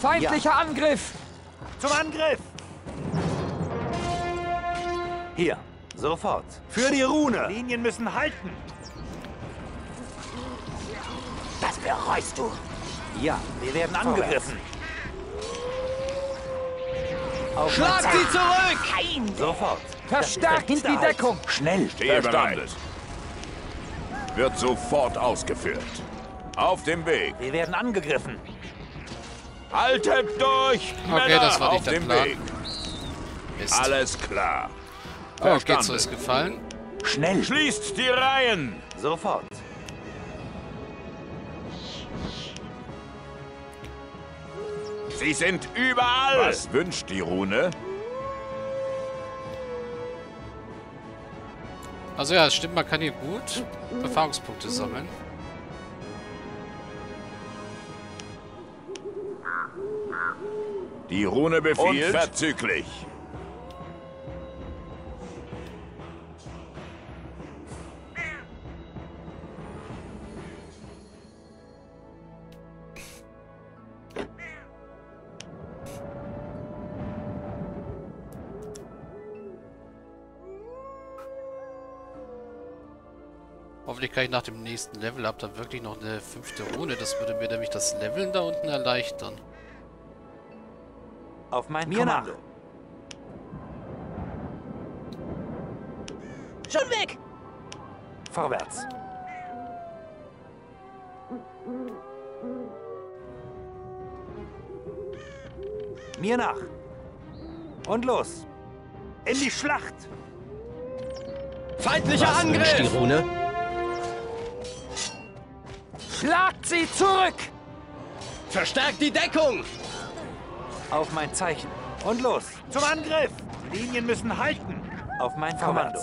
Feindlicher Angriff! Zum Angriff! Hier, sofort. Für die Rune! Linien müssen halten! Das bereust du. Ja, wir werden angegriffen. Schlagt sie zurück! Feinde. Sofort. Verstärkt die Hinterhalt. Deckung! Schnell! Stehe bereit. Wird sofort ausgeführt. Auf dem Weg. Wir werden angegriffen. Haltet durch! Okay, Männer, das war nicht auf der dem Plan. Weg. Mist. Alles klar. Okay, so Verstanden. ist gefallen. Schnell! Schließt die Reihen. Sofort. Sie sind überall. Was wünscht die Rune? Also ja, es stimmt, man kann hier gut Erfahrungspunkte sammeln. Die Rune befiehlt. Unverzüglich. Hoffentlich kann ich nach dem nächsten Level-Up dann wirklich noch eine 5. Rune. Das würde mir nämlich das Leveln da unten erleichtern. Auf mein Kommando. Schon weg. Vorwärts. Mir nach. Und los. In die Schlacht. Feindlicher Angriff! Die Rune? Schlagt sie zurück! Verstärkt die Deckung! Auf mein Zeichen. Und los. Zum Angriff. Linien müssen halten. Auf mein Kommando.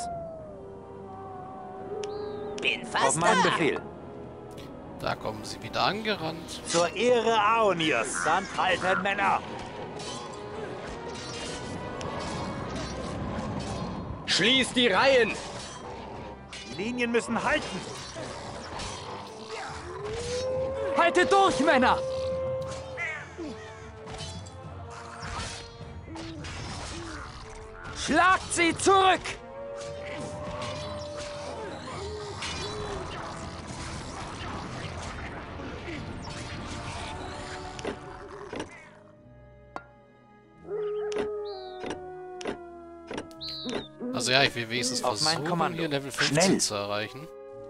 Bin Auf fast meinen da. Befehl. Da kommen sie wieder angerannt. Zur Ehre Aonirs. Dann halten, Männer. Schließt die Reihen! Die Linien müssen halten. Haltet durch, Männer! Schlagt sie zurück! Also ja, ich will wenigstens Auf mein versuchen, Kommando. hier Level 15 Schnell. zu erreichen.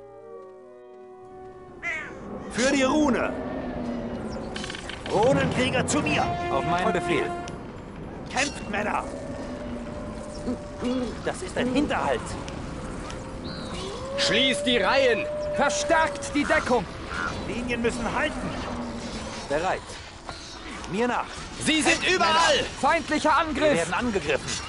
Für die Rune. Runenkrieger zu mir. Auf meinen Befehl. Kämpft, Männer. Das ist ein Hinterhalt. Schließt die Reihen! Verstärkt die Deckung! Linien müssen halten. Bereit. Mir nach. Sie sind überall! Feindlicher Wir Angriff! werden angegriffen.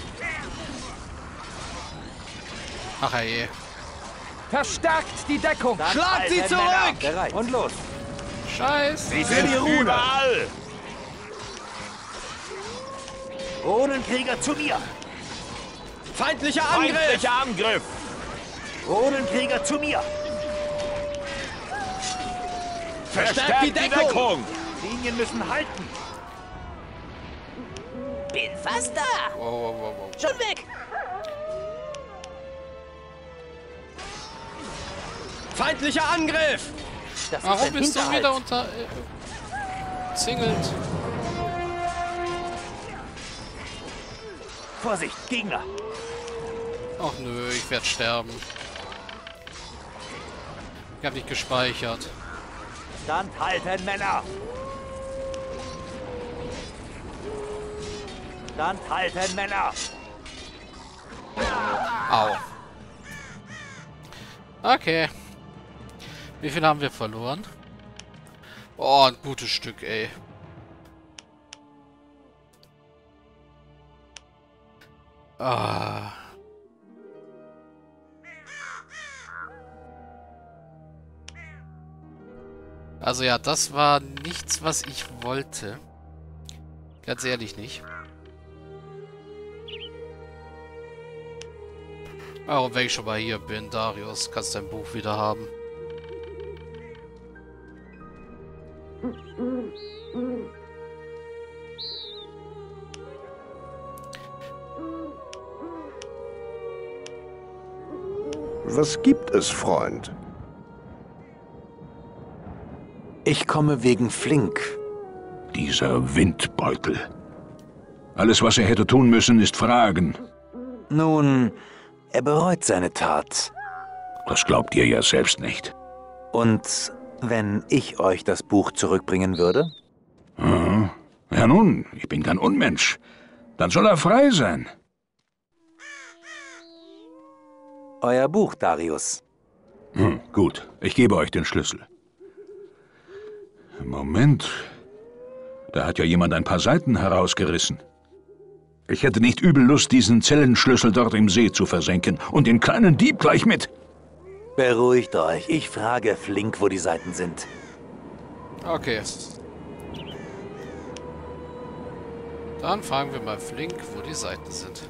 Ach je. Verstärkt die Deckung! Dann Schlagt sie halten, zurück! Männer. Bereit. Und los. Scheiße. Sie Für sind die Rune. überall. Runenkrieger zu mir. Feindlicher Angriff! Feindlicher Angriff. Runenkrieger zu mir. Verstärkt die Deckung! Linien müssen halten. Bin fast da. Wow, wow, wow, wow. Schon weg. Feindlicher Angriff! Das ist Warum ein bist du Hinterhalt. wieder unter... zingelt? Vorsicht, Gegner. Ach nö, ich werde sterben. Ich habe nicht gespeichert. Standhalten, Männer. Standhalten, Männer. Au. Okay. Wie viel haben wir verloren? Oh, ein gutes Stück, ey. Ah. Also ja, das war nichts, was ich wollte. Ganz ehrlich nicht. Aber wenn ich schon mal hier bin, Darius, kannst dein Buch wieder haben. Was gibt es, Freund? Ich komme wegen Flink. Dieser Windbeutel. Alles, was er hätte tun müssen, ist fragen. Nun, er bereut seine Tat. Das glaubt ihr ja selbst nicht. Und wenn ich euch das Buch zurückbringen würde? Ja nun, ich bin kein Unmensch. Dann soll er frei sein. Euer Buch, Darius. Gut, ich gebe euch den Schlüssel. Moment. Da hat ja jemand ein paar Seiten herausgerissen. Ich hätte nicht übel Lust, diesen Zellenschlüssel dort im See zu versenken und den kleinen Dieb gleich mit. Beruhigt euch. Ich frage Flink, wo die Seiten sind. Okay. Dann fragen wir mal Flink, wo die Seiten sind.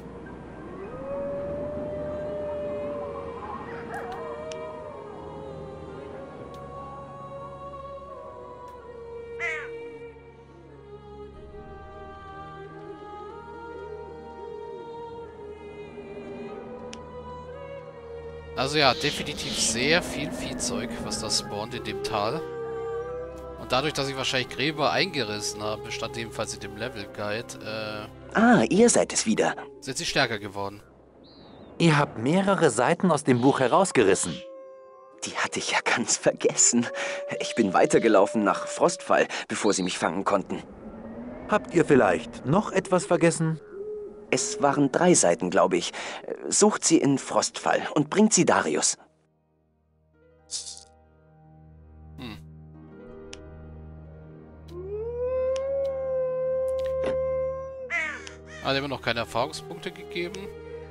Also ja, definitiv sehr viel Viehzeug, was da spawnt in dem Tal. Und dadurch, dass ich wahrscheinlich Gräber eingerissen habe, stand ebenfalls in dem Level Guide, Ihr seid es wieder. sind sie stärker geworden. Ihr habt mehrere Seiten aus dem Buch herausgerissen. Die hatte ich ja ganz vergessen. Ich bin weitergelaufen nach Frostfall, bevor sie mich fangen konnten. Habt ihr vielleicht noch etwas vergessen? Es waren 3 Seiten, glaube ich. Sucht sie in Frostfall und bringt sie Darius. Hat immer noch keine Erfahrungspunkte gegeben.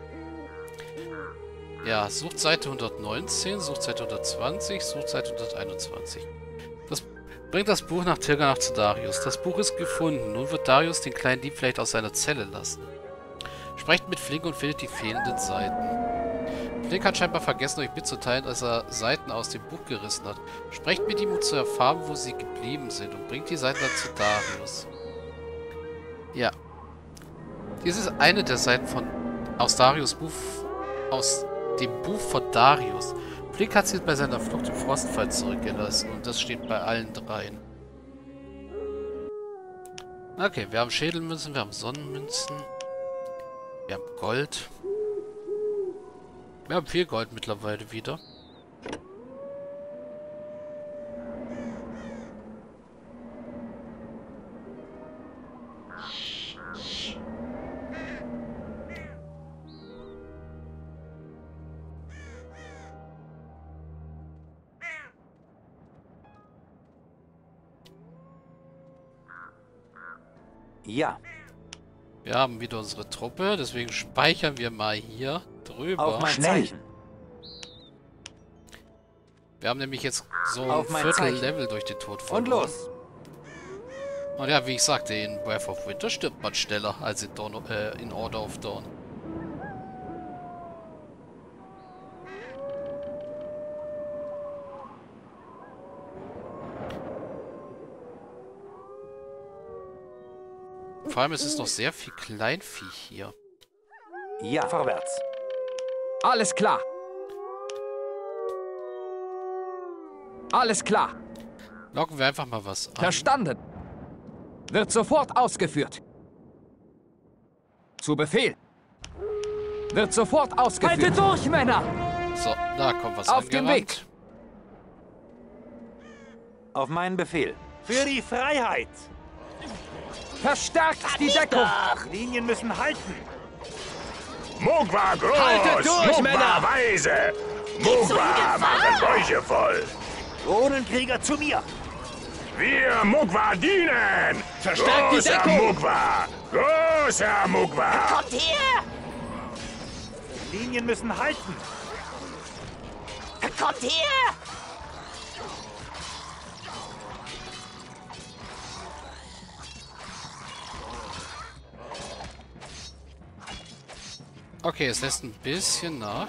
Ja, Suchtseite 119, Suchtseite 120, Suchtseite 121. Das bringt das Buch nach Tirganach zu Darius. Das Buch ist gefunden. Nun wird Darius den kleinen Dieb vielleicht aus seiner Zelle lassen. Sprecht mit Flink und findet die fehlenden Seiten. Flink hat scheinbar vergessen, euch mitzuteilen, dass er Seiten aus dem Buch gerissen hat. Sprecht mit ihm, um zu erfahren, wo sie geblieben sind, und bringt die Seiten dann zu Darius. Ja. Dies ist eine der Seiten aus dem Buch von Darius. Flink hat sie bei seiner Flucht im Frostfall zurückgelassen, und das steht bei allen 3. Okay, wir haben Schädelmünzen, wir haben Sonnenmünzen. Wir haben Gold. Wir haben viel Gold mittlerweile wieder. Ja. Wir haben wieder unsere Truppe, deswegen speichern wir mal hier drüber. Auf mein Zeichen. Wir haben nämlich jetzt so ein Auf mein Zeichen. Viertel-Level durch den Tod verloren. Und los. Und ja, wie ich sagte, in Breath of Winter stirbt man schneller als in Order of Dawn. Vor allem, es ist noch sehr viel Kleinvieh hier. Ja. Vorwärts. Alles klar. Alles klar. Locken wir einfach mal was an. Verstanden. Wird sofort ausgeführt. Zu Befehl. Wird sofort ausgeführt. Haltet durch, Männer! So, da kommt was Auf dem angerannt. Weg. Auf meinen Befehl. Für die Freiheit! Verstärkt die Deckung. Linien müssen halten! Mugwa groß, Haltet durch, Mugwa Männer! weise, Mugwa machen Bäuche voll. Drohnenkrieger zu mir! Wir Mugwa dienen! Verstärkt die Großer Deckung! Mugwa! Großer Mugwa! Kommt her! Linien müssen halten! Kommt her! Okay, es lässt ein bisschen nach.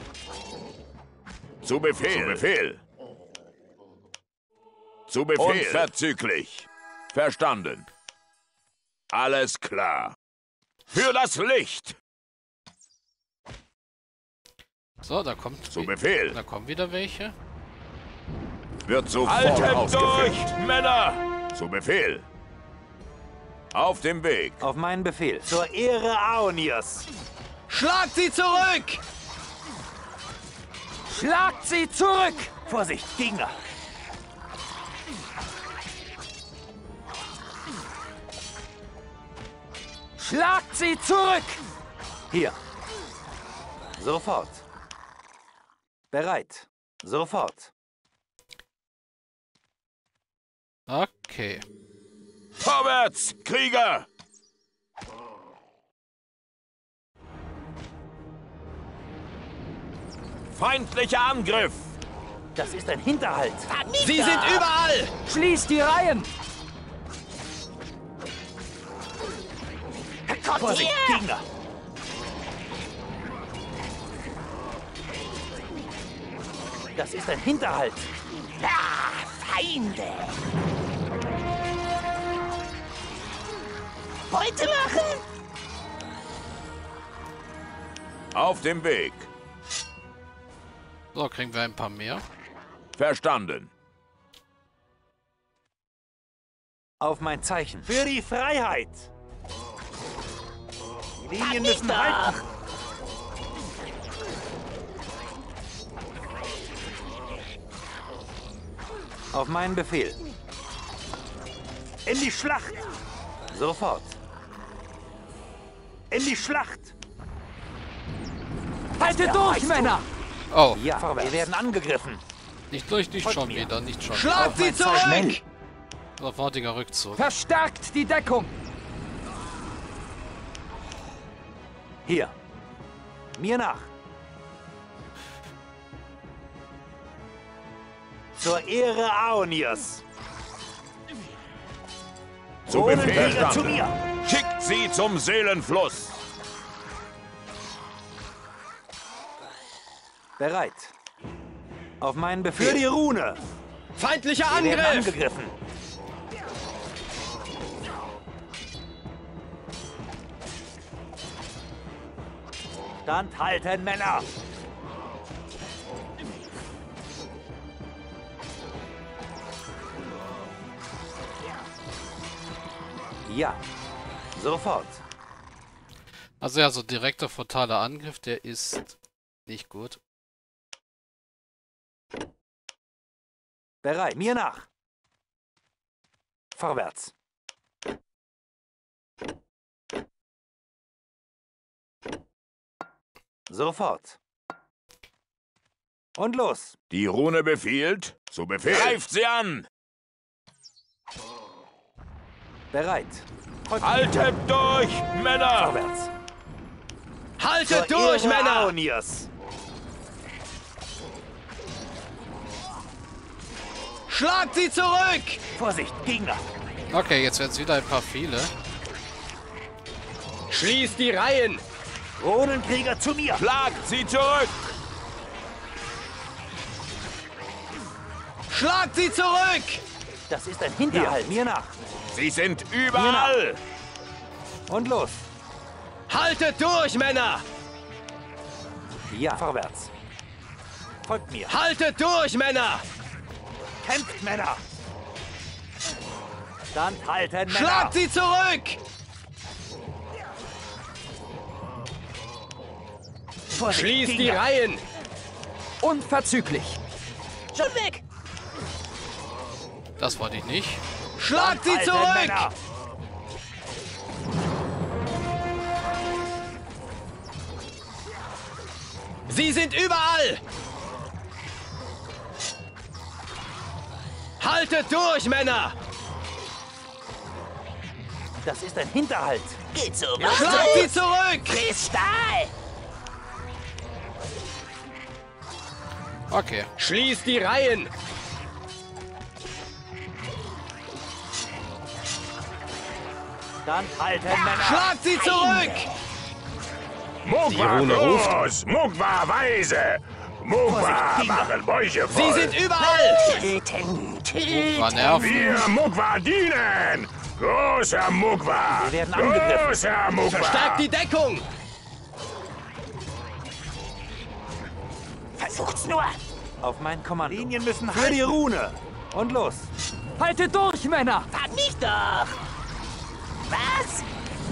Zu Befehl. Zu Befehl. Zu Befehl. Unverzüglich. Verstanden. Alles klar. Für das Licht. So, da kommt... Zu Befehl. Da kommen wieder welche. Wird sofort ausgeführt. Männer! Zu Befehl. Auf dem Weg. Auf meinen Befehl. Zur Ehre Aonirs. Schlagt sie zurück! Schlagt sie zurück! Vorsicht, Gegner! Schlagt sie zurück! Hier. Sofort. Bereit. Sofort. Okay. Vorwärts, Krieger! Feindlicher Angriff! Das ist ein Hinterhalt. Sie sind überall! Schließt die Reihen! Vorsicht, Gegner! Das ist ein Hinterhalt. Feinde! Beute machen! Auf dem Weg. So, kriegen wir ein paar mehr. Verstanden. Auf mein Zeichen. Für die Freiheit! Die Linien müssen halten! Auf meinen Befehl. In die Schlacht! Sofort. In die Schlacht! Haltet durch, Männer! Oh, Ja, Vorwärts. wir werden angegriffen. nicht schon wieder, nicht schon. Schlagt sie zurück! Sofortiger Rückzug. Verstärkt die Deckung! Hier. Mir nach. Zur Ehre Aonirs! Zu Befehl. Krieger zu Verstanden. mir! Schickt sie zum Seelenfluss. Bereit. Auf meinen Für Befehl. die Rune! Feindlicher Wir werden Angriff! angegriffen. Standhalten, Männer! Ja. Sofort. Also ja, so direkter frontaler Angriff, der ist nicht gut. Bereit. Mir nach. Vorwärts. Sofort. Und los. Die Rune befiehlt. Zu Befehl. Greift sie an. Bereit. Haltet durch, Männer. Vorwärts. Haltet Zur durch, Ehre Männer! Aonirs! Schlagt sie zurück! Vorsicht, Gegner! Okay, jetzt werden es wieder ein paar viele. Schließt die Reihen! Runenkrieger zu mir! Schlagt sie zurück. Schlagt sie zurück! Das ist ein Hier. Hinterhalt! Mir nach. Sie sind überall. Und los. Haltet durch, Männer! Ja. Vorwärts! Folgt mir! Haltet durch, Männer! Kämpft, Männer! Standhalten, Männer! Schlagt sie zurück! Vorsicht, Schließt die Gegner. Reihen! Unverzüglich! Schon weg! Das wollte ich nicht. Schlagt sie Standhalten, zurück! Männer. Sie sind überall! Haltet durch, Männer! Das ist ein Hinterhalt! Geht so Schlagt weiter! sie zurück! Kristall! Okay. Schließt die Reihen! Standhalten, Männer! Schlagt sie zurück! Mugwa groß, Mugwa weise. Mugwa Vorsicht, machen Bäuche voll. Sie sind überall! Töten! Töten! War nerven. Wir Mugwa dienen. Großer Mugwa! Wir werden angegriffen. Großer Mugwa! Verstärkt die Deckung! Versucht's nur! Auf mein Kommando. Linien müssen halten. Für die Rune. Und los. Haltet durch, Männer! Fang mich doch! Was?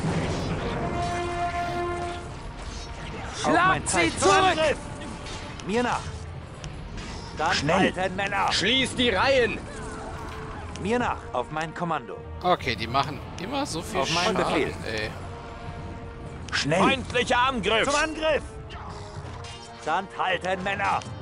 Auf mein Schlagt sie Zeichen. zurück! Angriff. Mir nach. Dann halten, Männer! Schließt die Reihen! Mir nach. Auf mein Kommando. Okay, die machen immer so viel Auf meinen Schaden, Befehl. ey. Feindlicher Angriff! Zum Angriff! Dann halten, Männer!